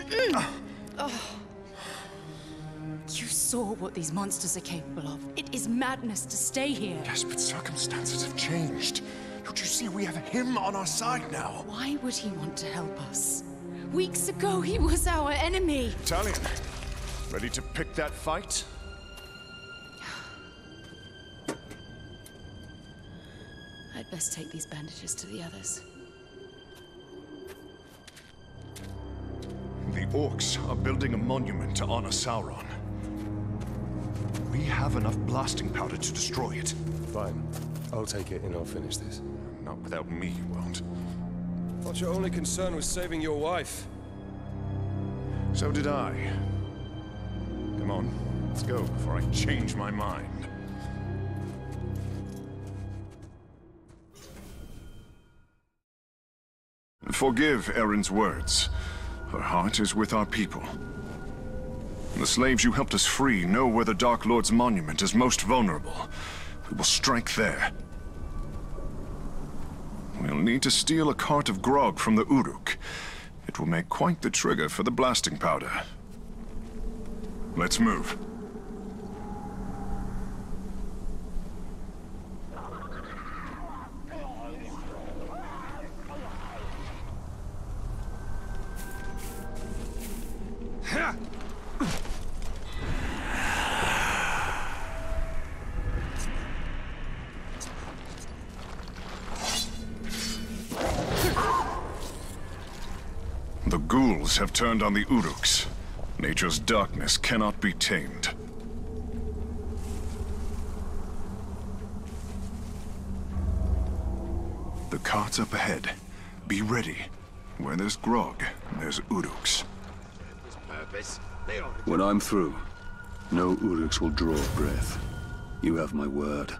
You saw what these monsters are capable of. It is madness to stay here. Yes, but circumstances have changed. Don't you see we have him on our side now? Why would he want to help us? Weeks ago, he was our enemy. Talion, ready to pick that fight? I'd best take these bandages to the others. The Orcs are building a monument to honor Sauron. We have enough blasting powder to destroy it. Fine. I'll take it and I'll finish this. Not without me, you won't. Thought your only concern was saving your wife. So did I. Come on, let's go before I change my mind. Forgive Erin's words. Her heart is with our people. The slaves you helped us free know where the Dark Lord's monument is most vulnerable. We will strike there. We'll need to steal a cart of grog from the Uruk. It will make quite the trigger for the blasting powder. Let's move. The ghouls have turned on the Uruks. Nature's darkness cannot be tamed. The cart's up ahead. Be ready. Where there's grog, there's Uruks. When I'm through, no Uruks will draw a breath. You have my word.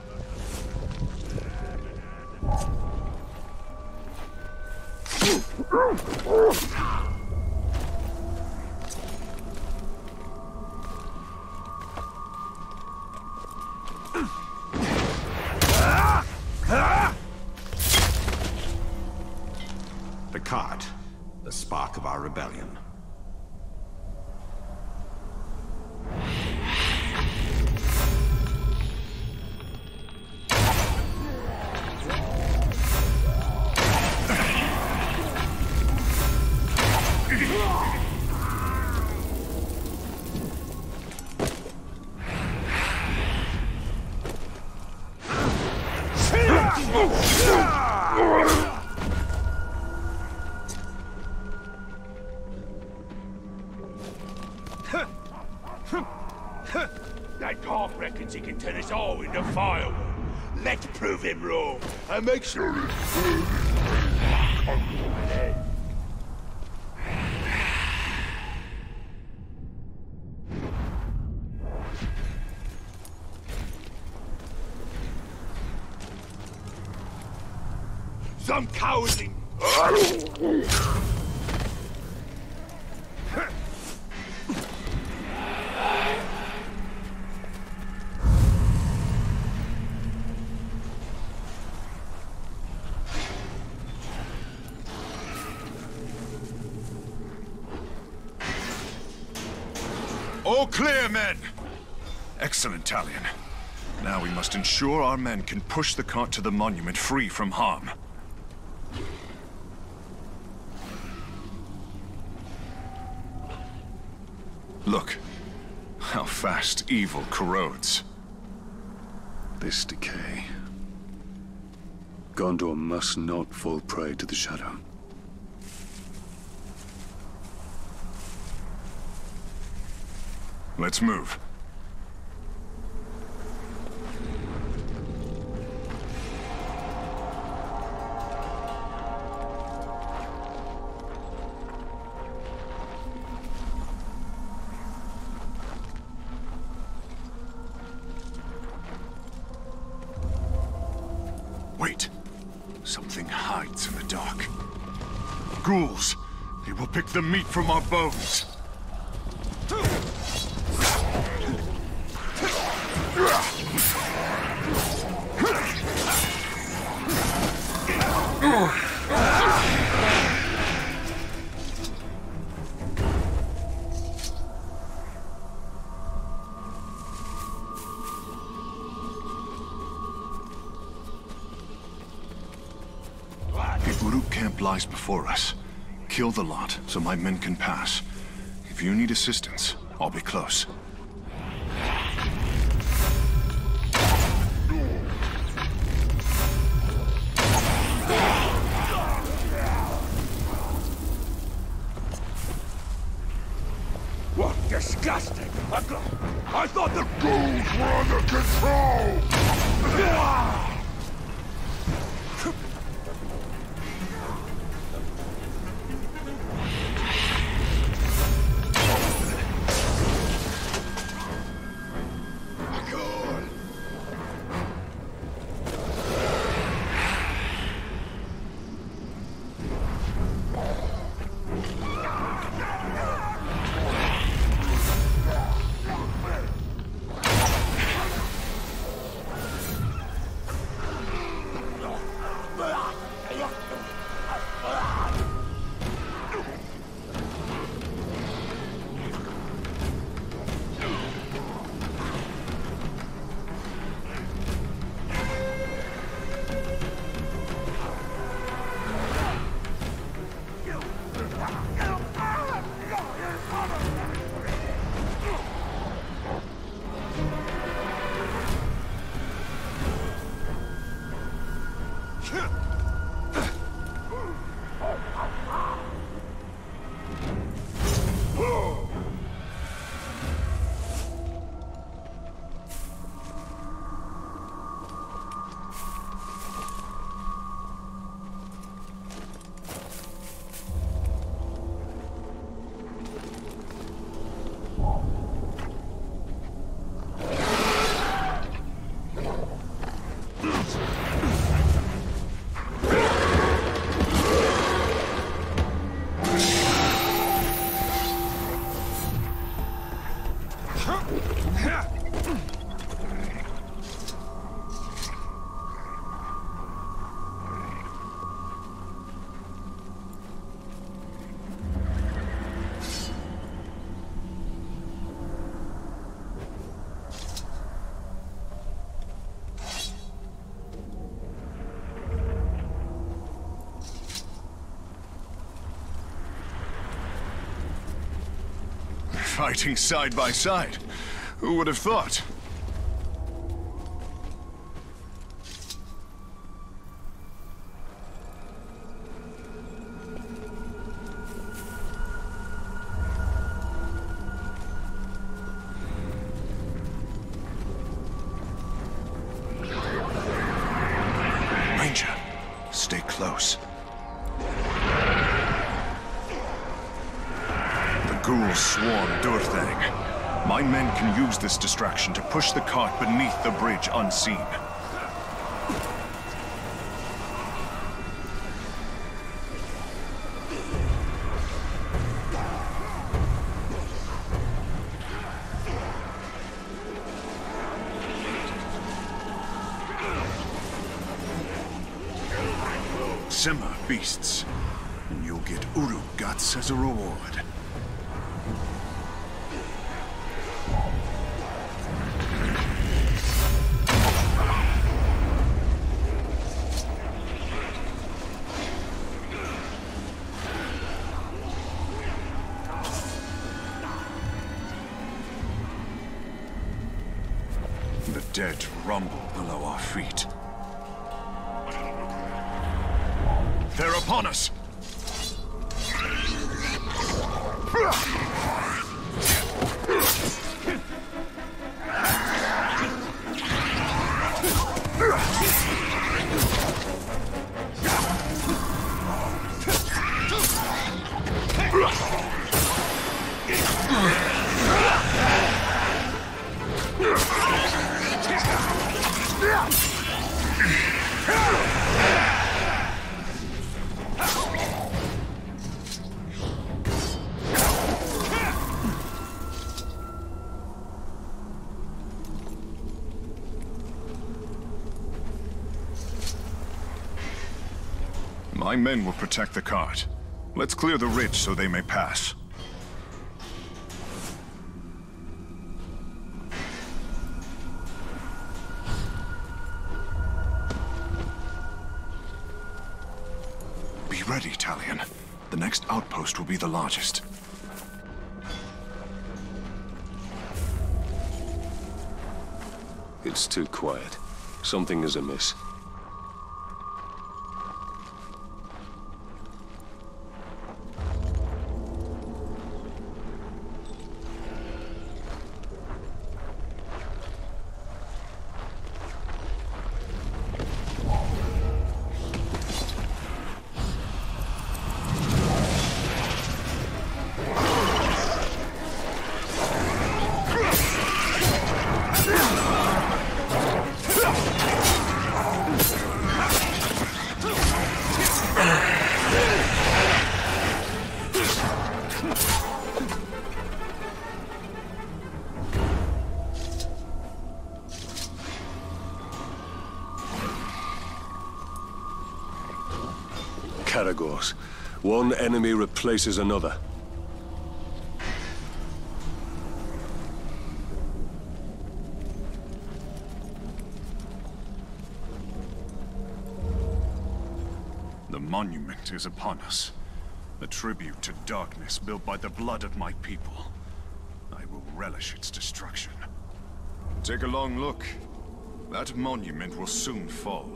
The cart, the spark of our rebellion. That dog reckons he can turn us all into firewood. Let's prove him wrong and make sure some cowardly. All clear, men! Excellent, Talion. Now we must ensure our men can push the cart to the monument free from harm. Look, how fast evil corrodes. This decay. Gondor must not fall prey to the Shadow. Let's move. Wait. Something hides in the dark. Ghouls! They will pick the meat from our bones! camp lies before us. Kill the lot so my men can pass. If you need assistance, I'll be close. What disgusting! I thought the ghouls were under control! Fighting side by side. Who would have thought? Ranger, stay close. Ghouls swarm Durthang. My men can use this distraction to push the cart beneath the bridge unseen. Simmer, beasts, and you'll get Uruk guts as a reward. The dead rumble below our feet. They're upon us! My men will protect the cart. Let's clear the ridge so they may pass. Be ready, Talion. The next outpost will be the largest. It's too quiet. Something is amiss. Caragors. One enemy replaces another. The monument is upon us. A tribute to darkness built by the blood of my people. I will relish its destruction. Take a long look. That monument will soon fall.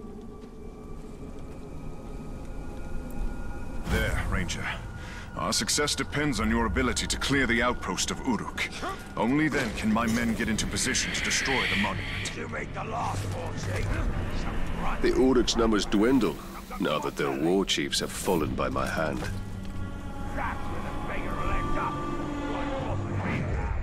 There, Ranger. Our success depends on your ability to clear the outpost of Uruk. Only then can my men get into position to destroy the monument. To make the last one, eh? The Uruk's numbers dwindle, now that their war chiefs have fallen by my hand. That's with a bigger leg up. What we have.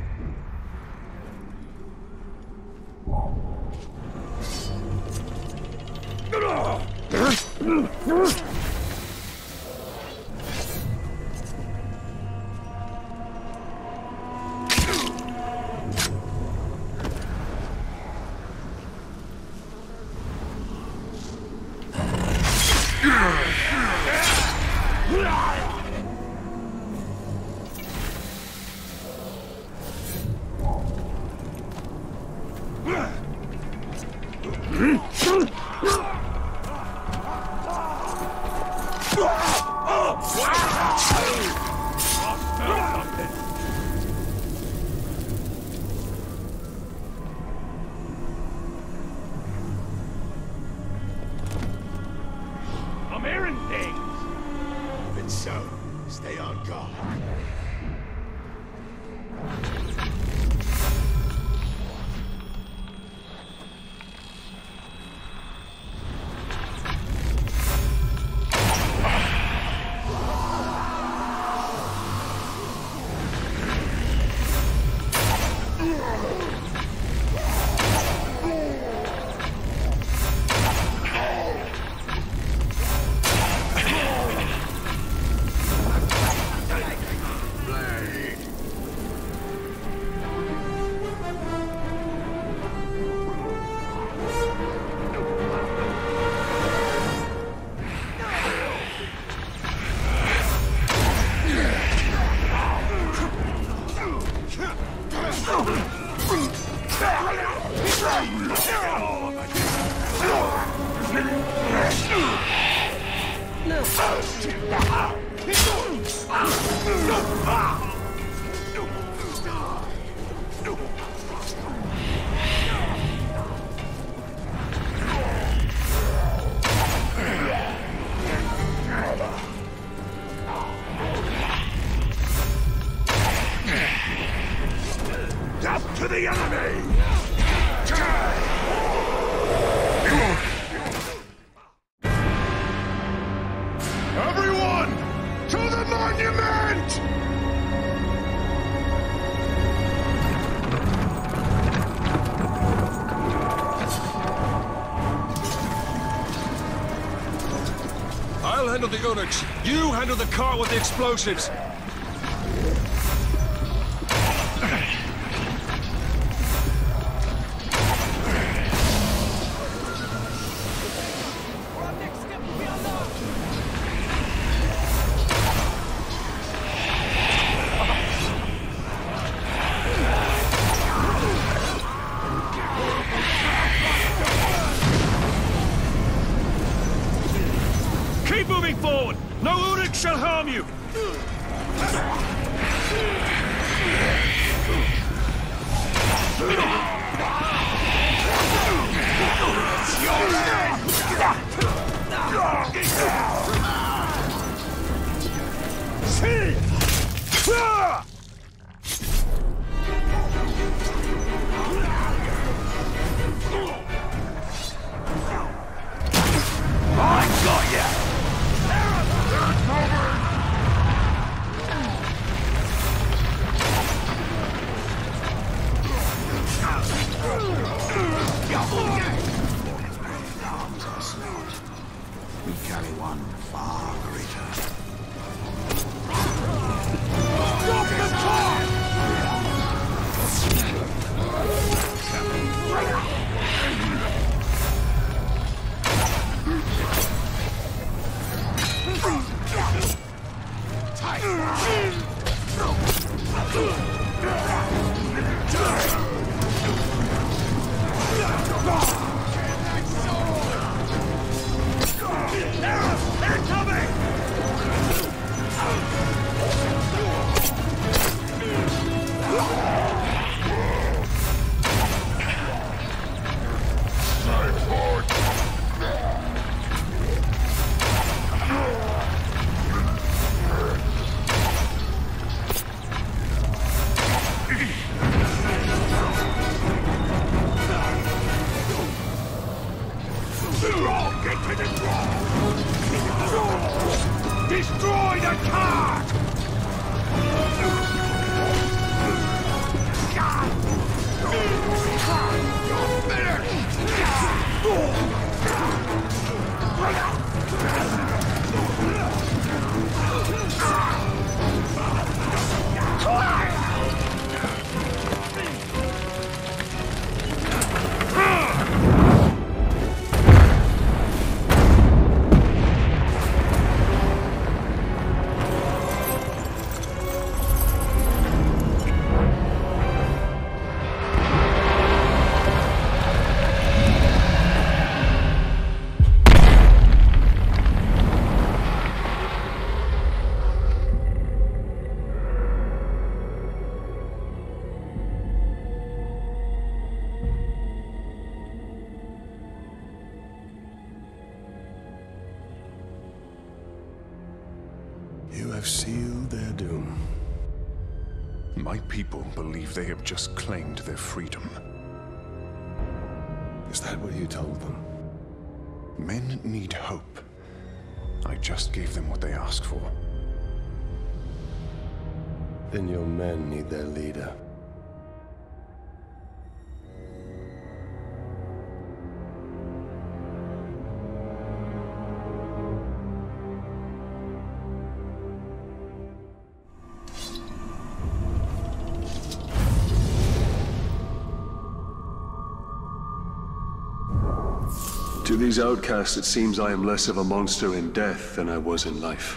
I'm hearing things. Even so, stay on guard. Death to the enemy! Everyone, to the monument! I'll handle the Uruks. You handle the car with the explosives. Keep moving! forward! No Uruk shall harm you! I got ya! We carry one far greater. Stop the car! Destroy the cart! You have sealed their doom. My people believe they have just claimed their freedom. Is that what you told them? Men need hope. I just gave them what they asked for. Then your men need their leader. To these outcasts, it seems I am less of a monster in death than I was in life.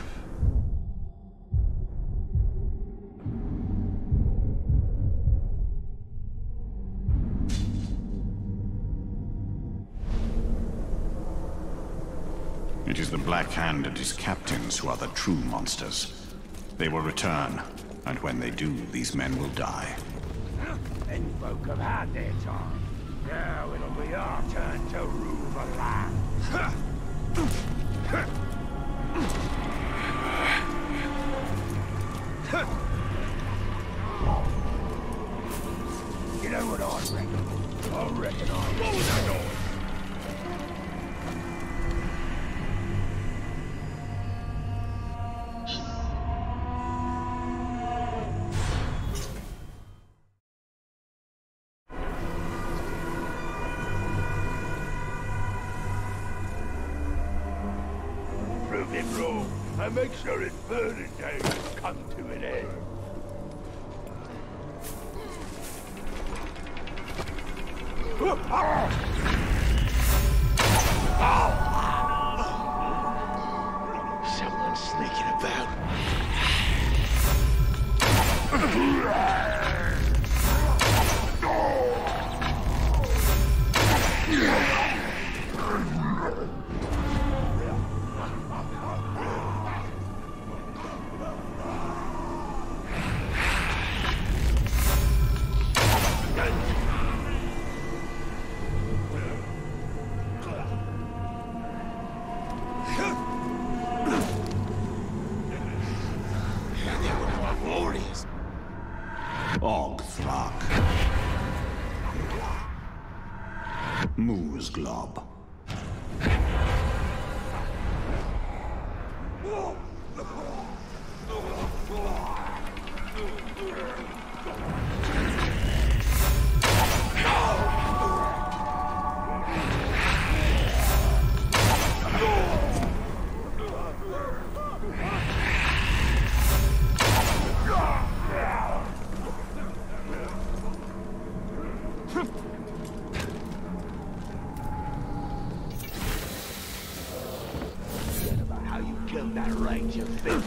It is the Black Hand and his captains who are the true monsters. They will return, and when they do, these men will die. Any folk have had their time. Now it'll be our turn to rule the land. You know what I reckon? I reckon what was that noise? Prove him wrong, and make sure his burning days come to an end. Someone's sneaking about. Moose Glob. How you killed that ranger thing.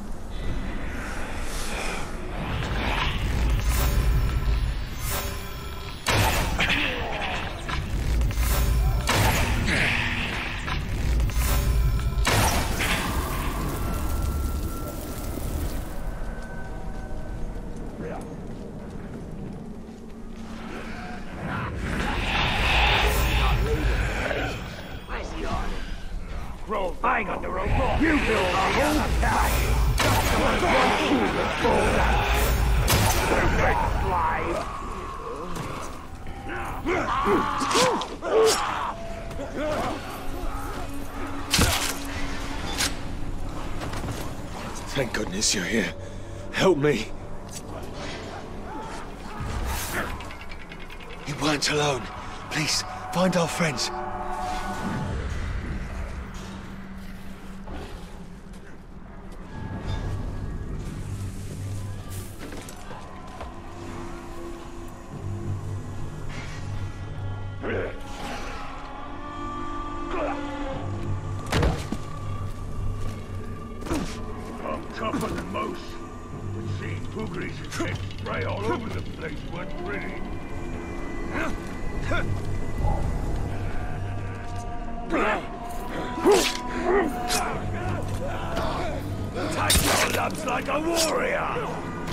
I ain't got the rope. You build a whole attack. Thank goodness you're here. Help me. You weren't alone. Please, find our friends. I'm tougher than most, but seeing Pugri's head spray all over the place wasn't pretty. Take your lumps like a warrior!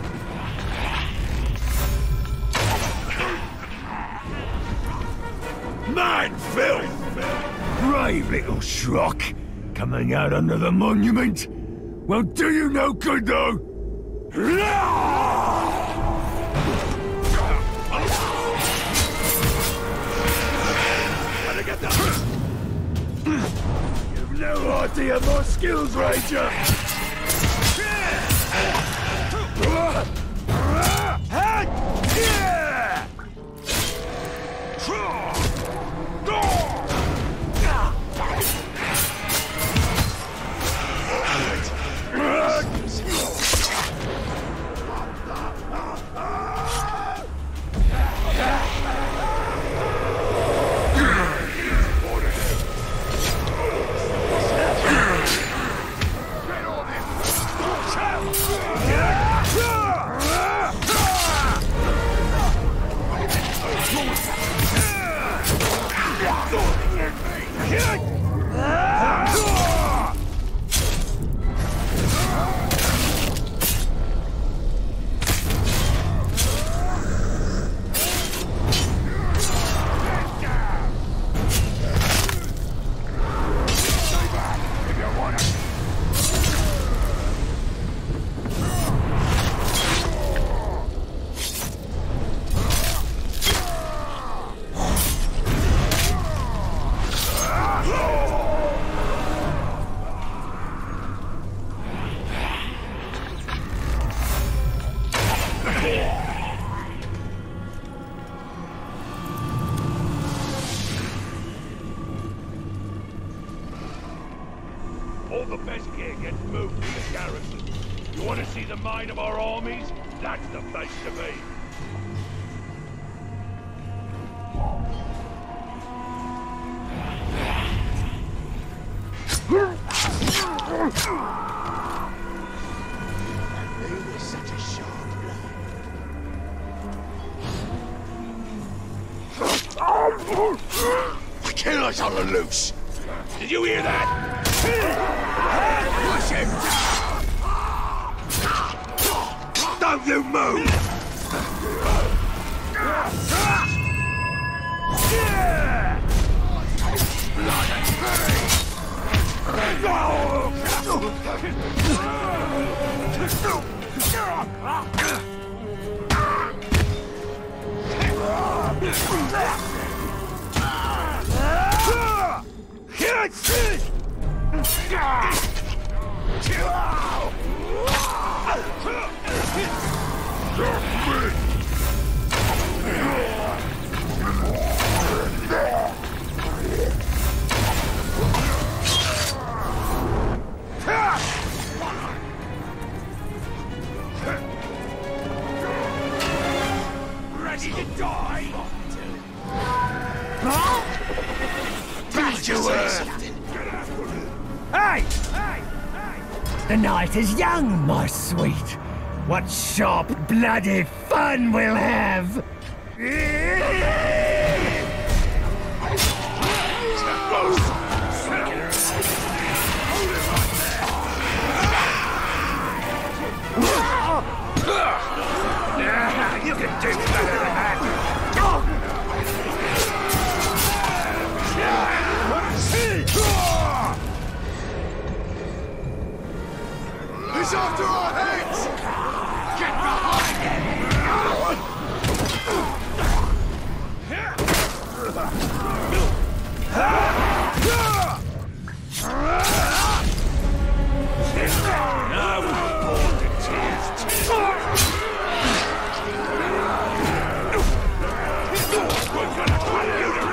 Man, Phil! Brave little schrock! Coming out under the monument? Well, do you no good, though? Better get that! You've no idea of my skills, Ranger! All the best gear gets moved to the garrison. You want to see the might of our armies? That's the place to be. You were such a sharp blood. The killer's on the loose. Did you hear that? Push him down! Don't you move! Blood and fury! Ready to die? Back to earth! Hey! The night is young, my sweet. What sharp, bloody fun we'll have! You can do better than that! He's after our heads! Get behind him! Now we're bored to tears. We're gonna cut you to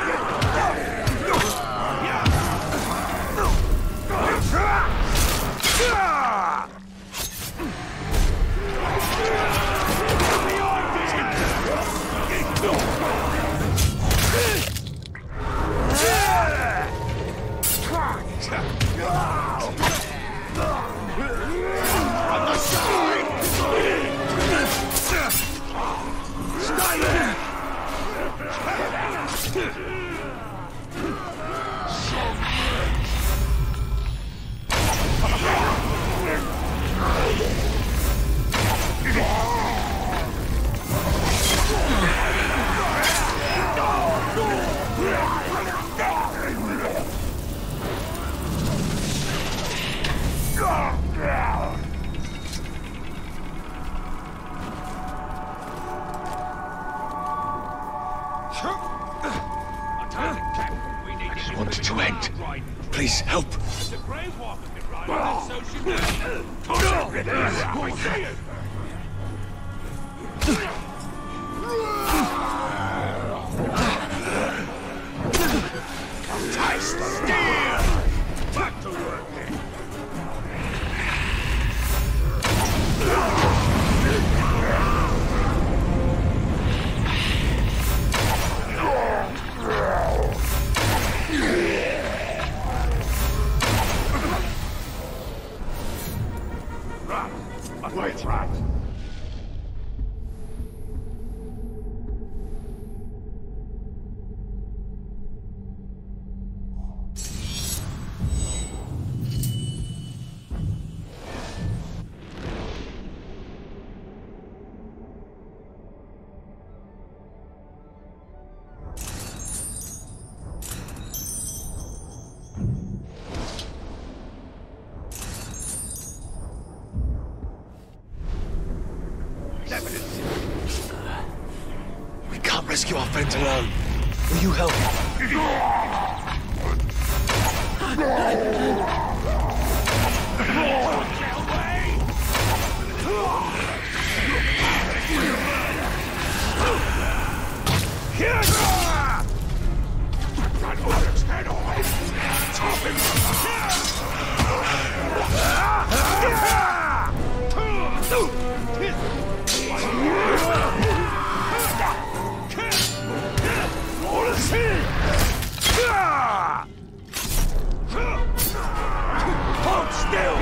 Want it to end. Please help. Taste steel! Back to work. Wait, right. We can't rescue our friends alone. Will you help? Hold still!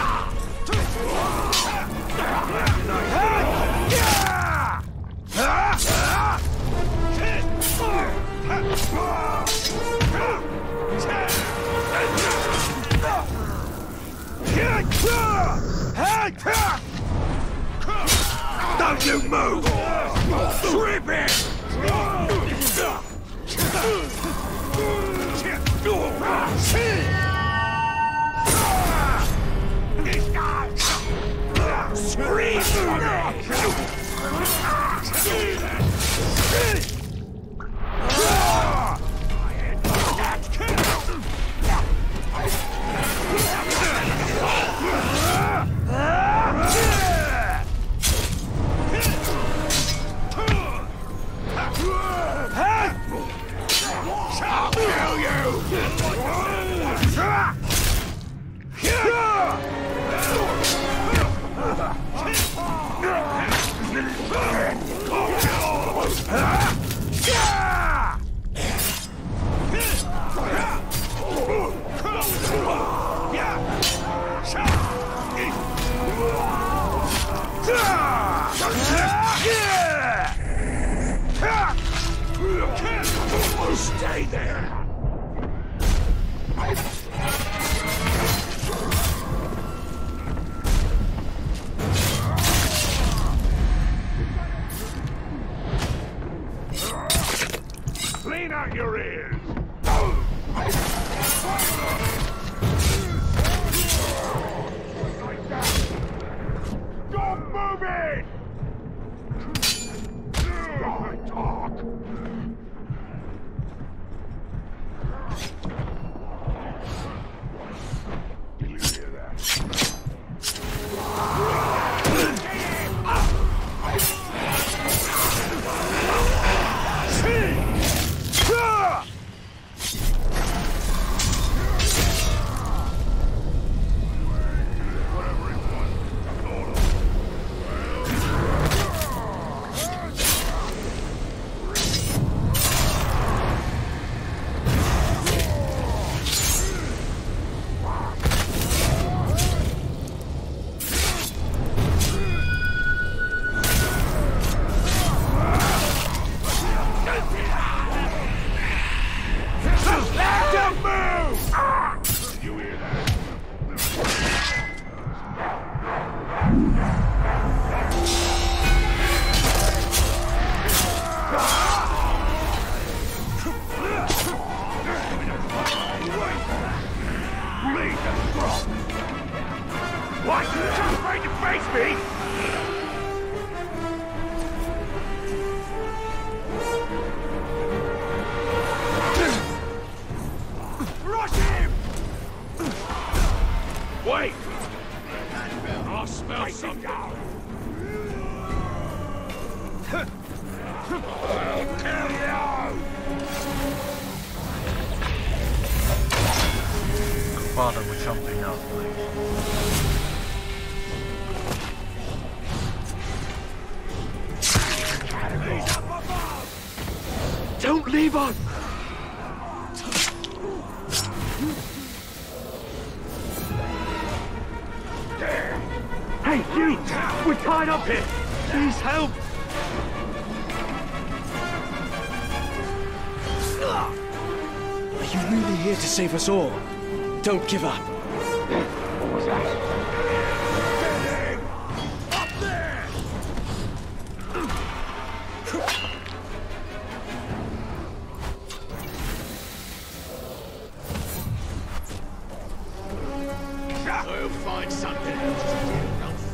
Don't you move! Trip it! Stay there! Clean out your ears! Stop moving! Talk! Do you hear that? What? You're too afraid to face me? Rush him! Wait! I'll smell something. I'll kill you! Father, we're jumping out, Don't leave us! Hey, you! We're tied up here! Please help! Are you really here to save us all? Don't give up. What was that? Up there! I'll find something else to do.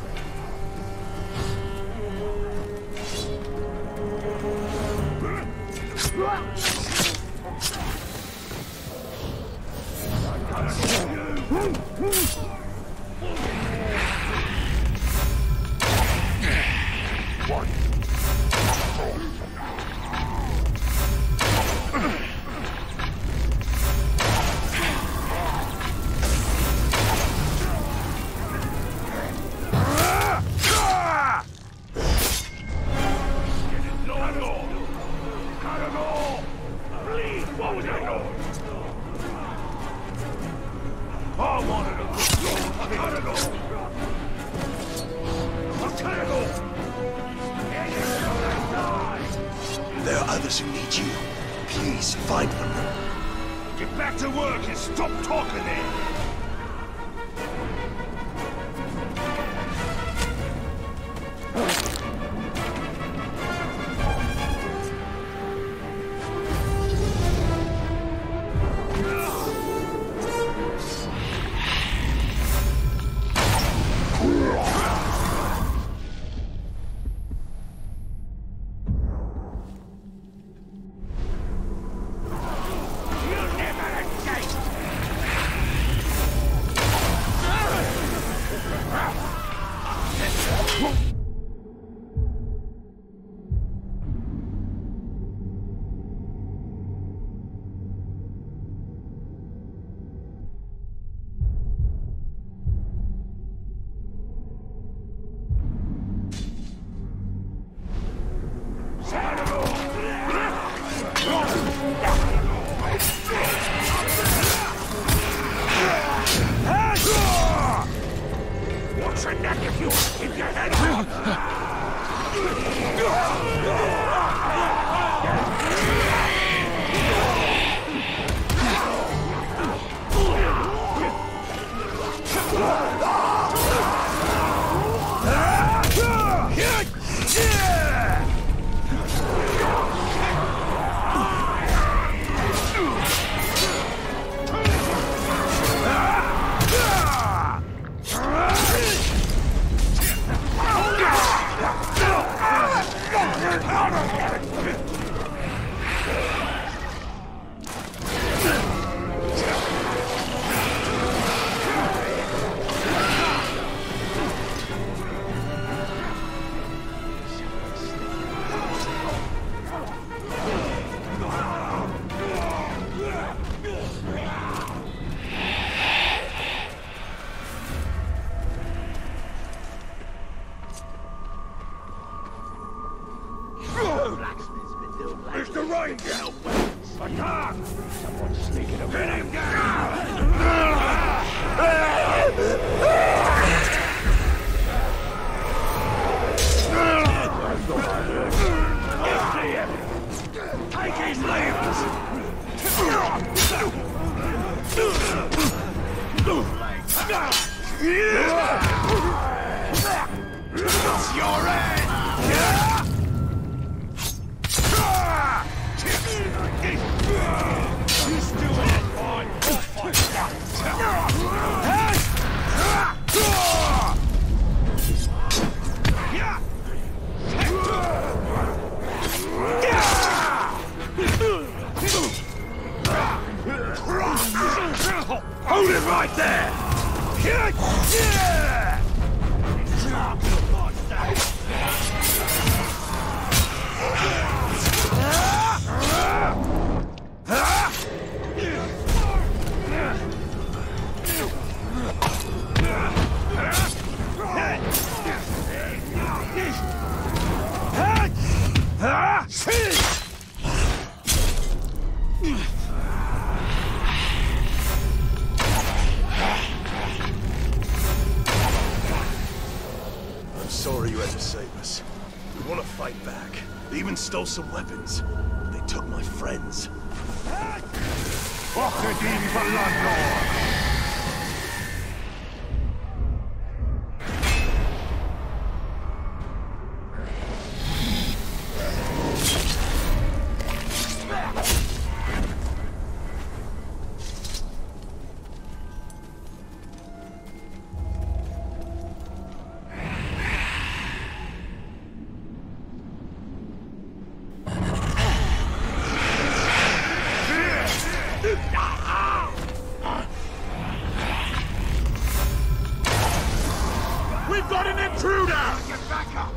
There are others who need you. Please find them. Get back to work and stop talking then! Someone's sneaking up. Get him down! Take his levers! It's your head! You still have fine. Hold it right there! I'm sorry you had to save us. We want to fight back. They even stole some weapons. They took my friends. We've got an intruder! Get back up!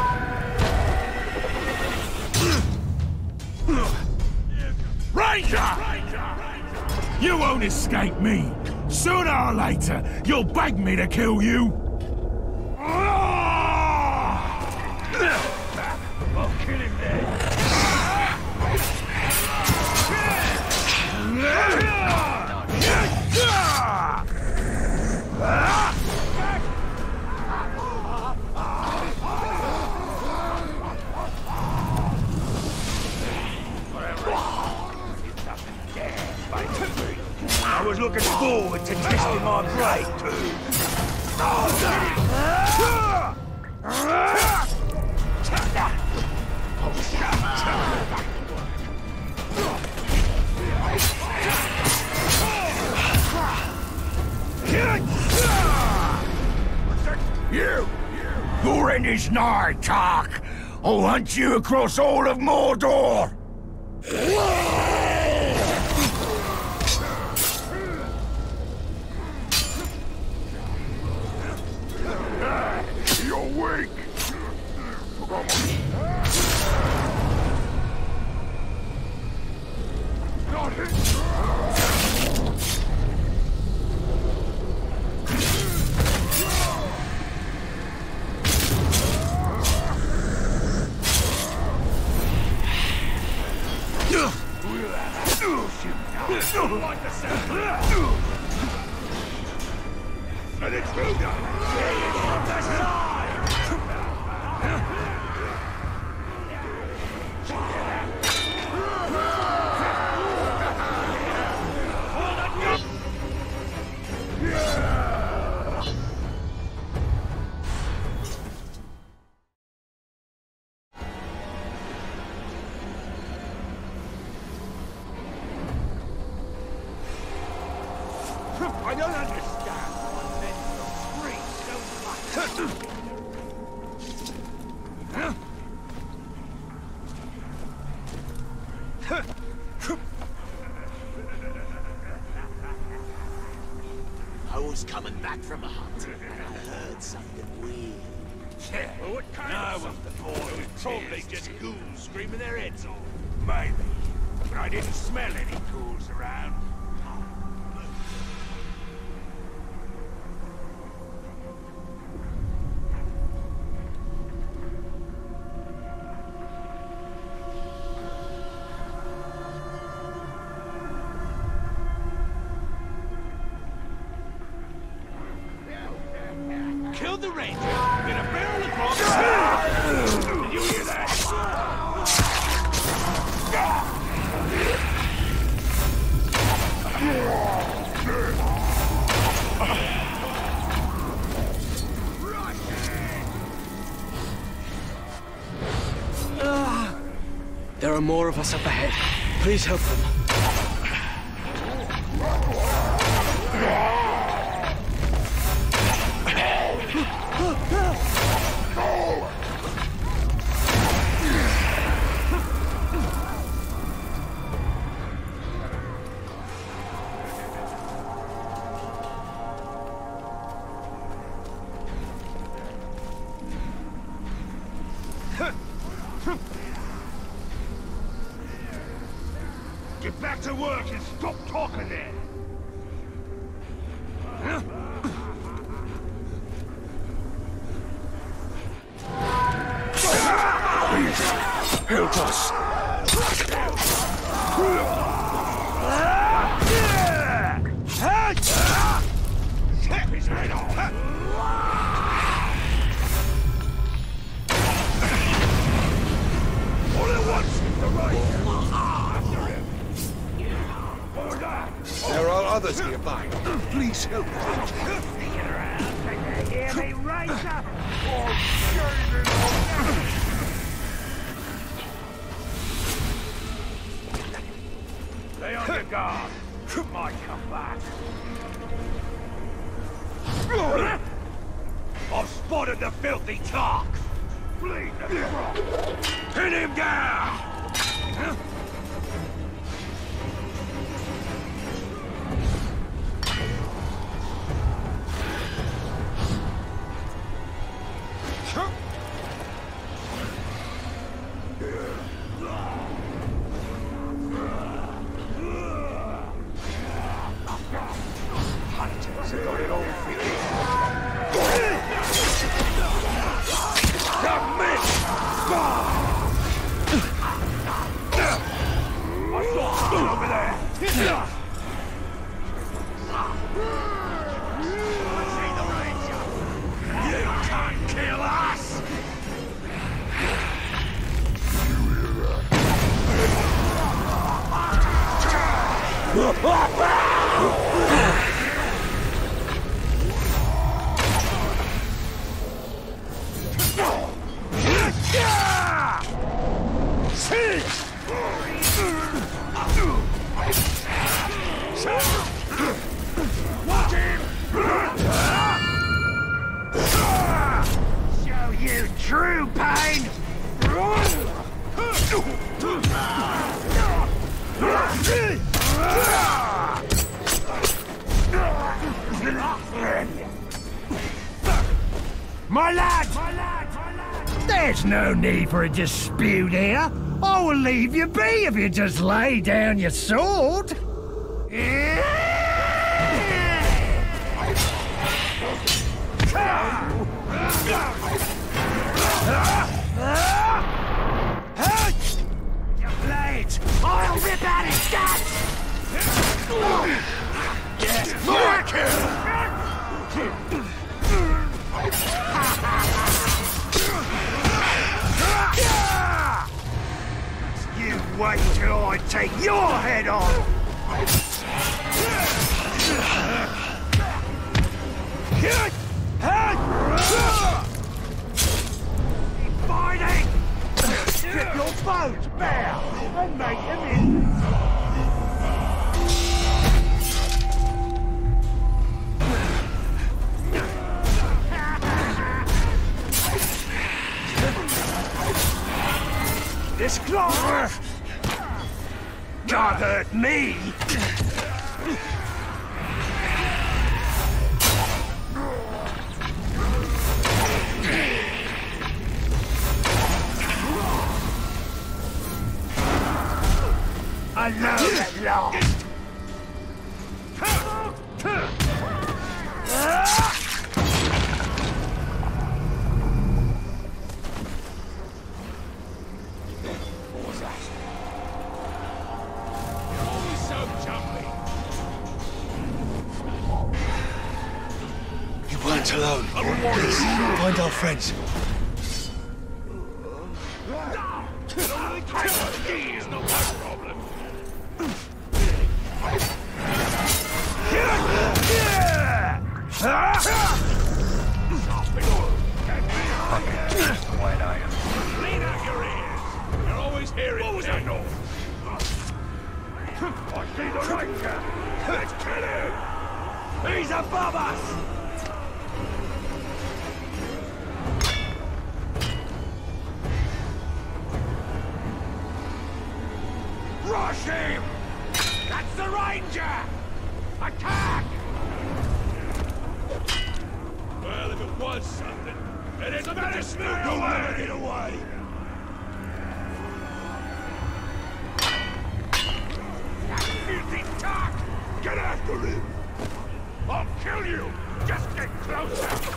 Ranger! You won't escape me! Sooner or later, you'll beg me to kill you! I'll kill him then! I was looking forward to testing my blade. Your end is nigh, Tark. I'll hunt you across all of Mordor. You're weak. Got it. Like the sound. An intruder! On the side! I don't understand why men scream so much. I was coming back from a hunt, and I heard something weird. Yeah, well, what kind of something? It was probably just ghouls screaming their heads off. Maybe. But I didn't smell any ghouls around. Ranger in a barrel across the Did you hear that? There are more of us up ahead. Please help them. Get back to work and stop talking there! Help us! Snap his head off! All at once, the right! There are others nearby. Please help. Hear me, Ranger? Stay on your guard. Might come back. I've spotted the filthy Tark. Bleed the frog. Pin him down! Show you true pain! My lad! There's no need for a dispute here. I will leave you be if you just lay down your sword. Your blades! I'll rip out his guts! Yes, more kill! You wait till I take your head off! Keep fighting! Get your bones bare and make him in! This claw can't hurt me! Alone at last! You weren't Get alone. Please, find our friends. He's above us! Rush him! That's the Ranger! Attack! Well, if it was something, then it's better snoop Get away! filthy talk! Get after him! I'll kill you! Just get closer!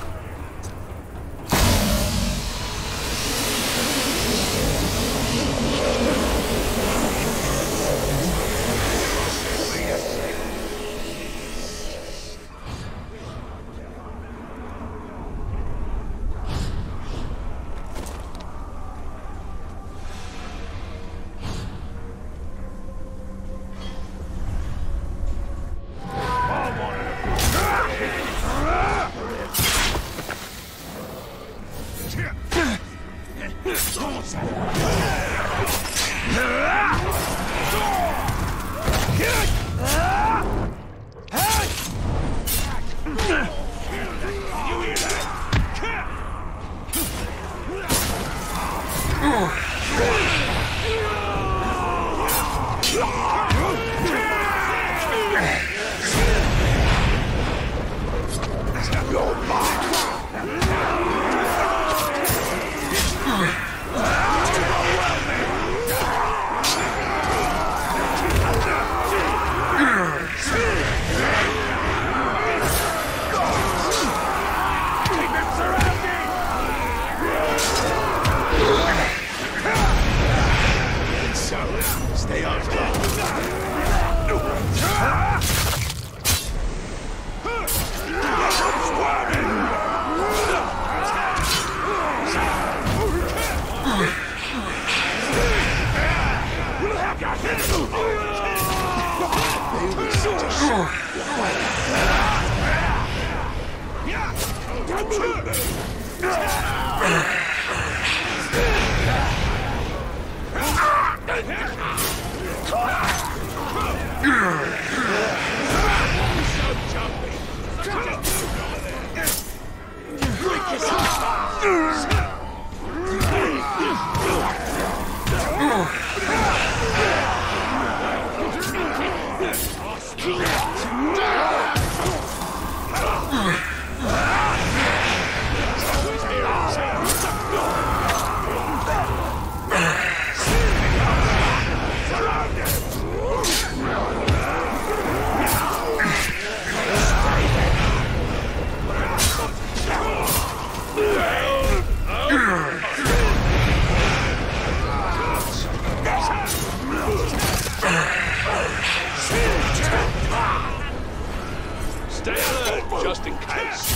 Stay alert, just in case.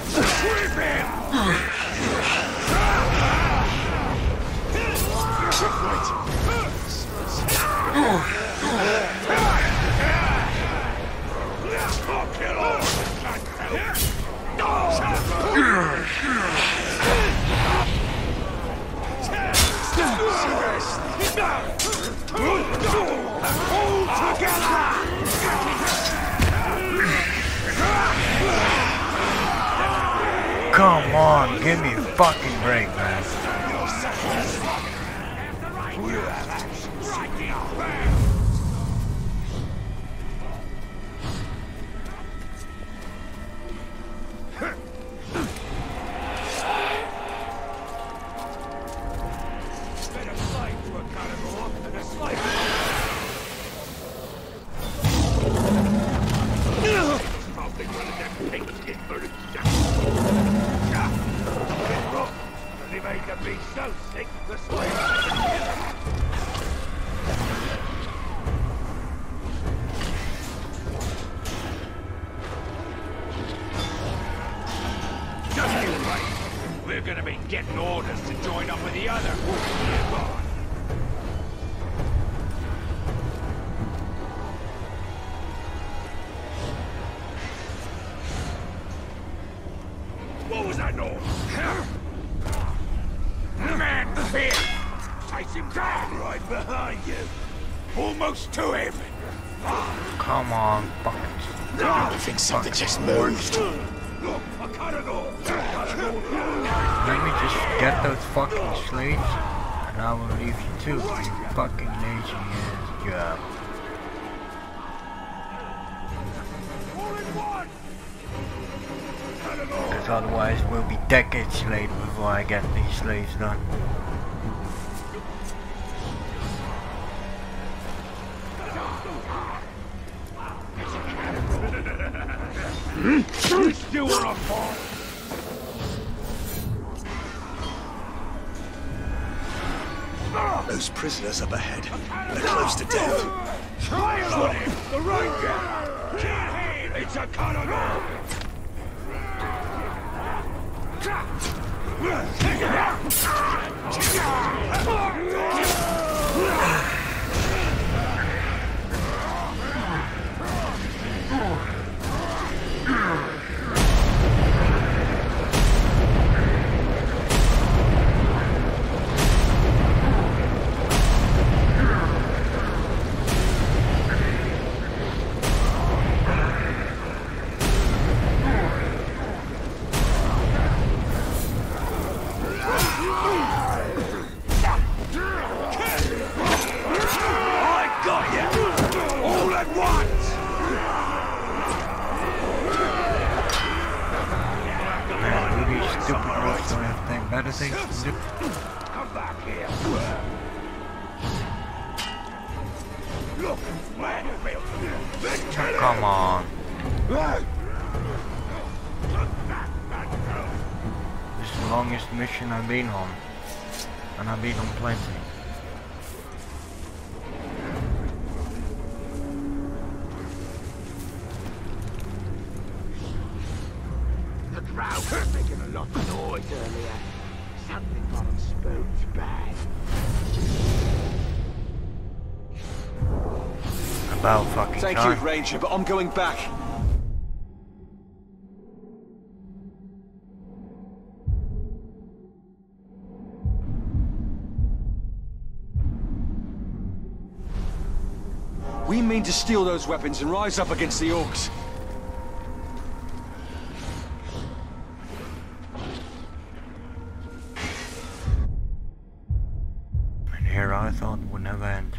Come on, give me a fucking break, man. They made the gonna be getting orders to join up with the other. Nearby. What was that noise? Man, fear! Chase him down! Right behind you! Almost to him! Come on, fucking. I think something just moved. Look, I cut it off! Let me just get those fucking slaves, and I will leave you too. You fucking lazy ass job. All in one! Because otherwise we'll be decades late before I get these slaves done. You still wanna fall? Those prisoners up ahead. They're close to death. Trial on him! The Ranger! Kill him! It's a carnival! Better things to do. Come back here. Look, man, Come on. This is the longest mission I've been on. And I've been on plenty. the crowd was making a lot of noise earlier. Something got them spooked bad. About fucking Thank time. you, Ranger, but I'm going back. We mean to steal those weapons and rise up against the orcs. And here I thought would never end.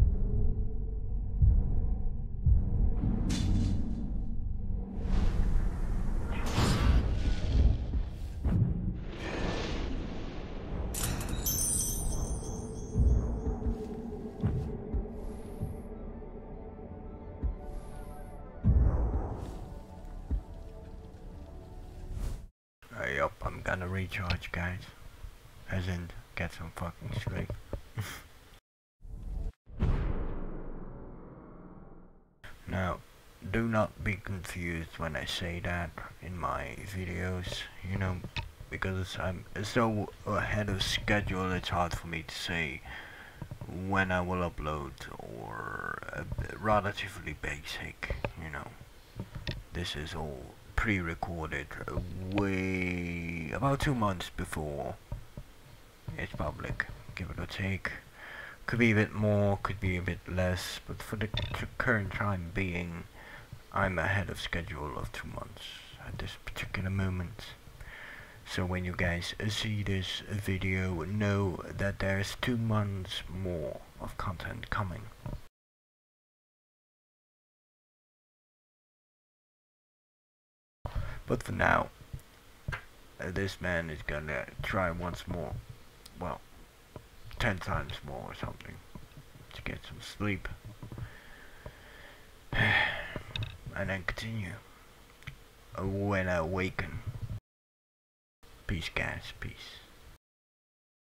Yup, I'm gonna recharge, guys. As in, get some fucking sleep. Now, do not be confused when I say that in my videos, you know, because I'm so ahead of schedule, it's hard for me to say when I will upload, or relatively basic, you know. This is all pre-recorded way about 2 months before it's public, give it or take. Could be a bit more, could be a bit less, but for the current time being, I'm ahead of schedule of 2 months at this particular moment. So when you guys see this video, know that there's 2 months more of content coming. But for now, this man is gonna try once more, well, 10 times more or something, to get some sleep, and then continue when I awaken. Peace, guys, peace.